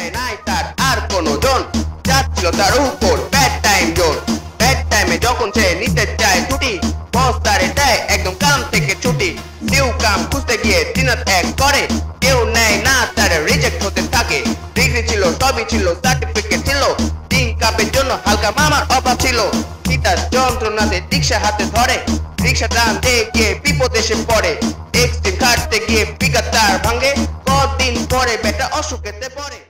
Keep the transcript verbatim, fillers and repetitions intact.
নাই তার আর কোনো জন, যাচ্ছিল তার উপর ব্যাড টাইম জোন। ব্যাড টাইমে যখন সে নিতে চায় ছুটি, বস তারে দেয় একদম কাম থেকে ছুটি। নিউ কাম খুঁজতে গিয়ে দিনত এক করে, কেউ নেয় না তার রিজেক্ট হতে থাকে। ডিগ্রি ছিল সবই ছিল সার্টিফিকেট ছিল, দিন কাপের জন্য হালকা মামার অভাব ছিল। সীতার যন্ত্রণাতে রিক্সা হাতে ধরে, রিক্সা টানতে গিয়ে বিপদ এসে পড়ে। এক্সট্রিম খাটতে গিয়ে পিকার তার ভাঙে, কদিন পরে বেটা অসুখেতে পড়ে।